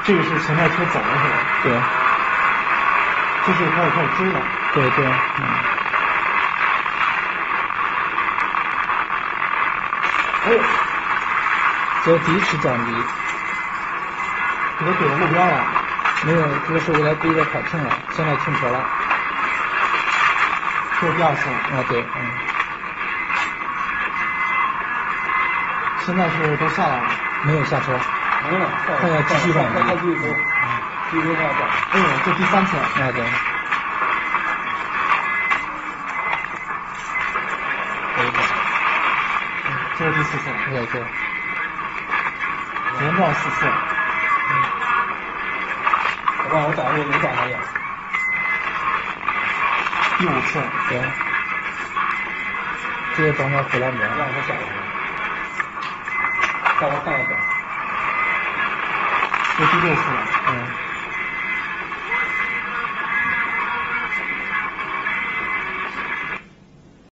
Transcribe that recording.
这个是前面车走了是吧？ 对。 就是开始追了。 对对， 哎呦， 这第一次撞击。 给他怼到路边了。 没有，这个是为了对着跑停了，现在停车了。 这是第二次。 啊对， 现在是都下来了。 没有下车。 没了， 他要继续撞击。 他继续走，继续往下撞。 哎呦，这第三次。 啊对。 这是第四次。 对对。 连撞4次。 我帮我找回没撞他眼。 第5次。 对。这个撞到后栏边， 让他下来。让我看一下。 这第6次了。